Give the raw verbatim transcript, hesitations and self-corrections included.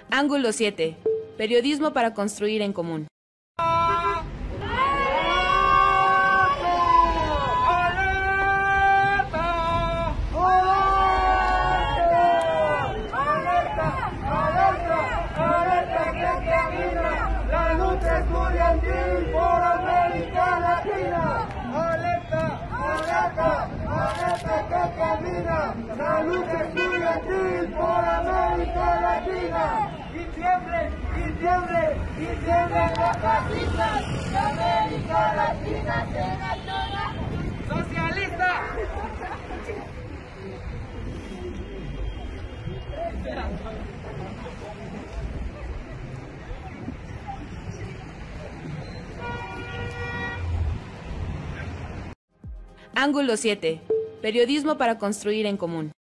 Ángulo siete. Periodismo para construir en común. La lucha estudiantil por América Latina. Alerta, alerta, alerta que camina. La lucha estudiantil por América Latina. Diciembre, diciembre, diciembre los fascistas. De América Latina se naciona. Socialista. Ángulo siete. Periodismo para construir en común.